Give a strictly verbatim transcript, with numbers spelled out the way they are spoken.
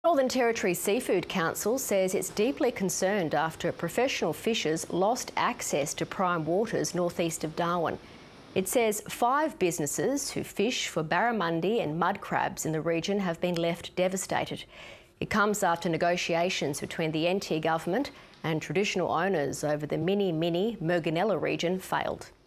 Northern Territory Seafood Council says it's deeply concerned after professional fishers lost access to prime waters northeast of Darwin. It says five businesses who fish for barramundi and mud crabs in the region have been left devastated. It comes after negotiations between the N T government and traditional owners over the mini-mini Merganella region failed.